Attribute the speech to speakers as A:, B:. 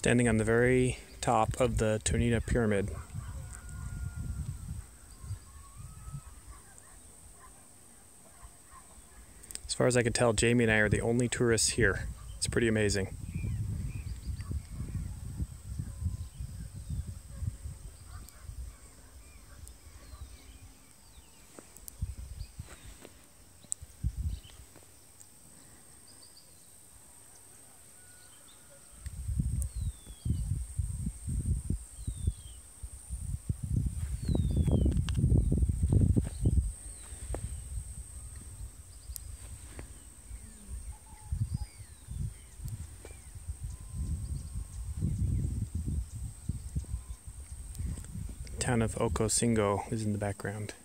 A: standing on the very top of the Tonina Pyramid. As far as I can tell, Jamie and I are the only tourists here. It's pretty amazing. The town of Ocosingo is in the background.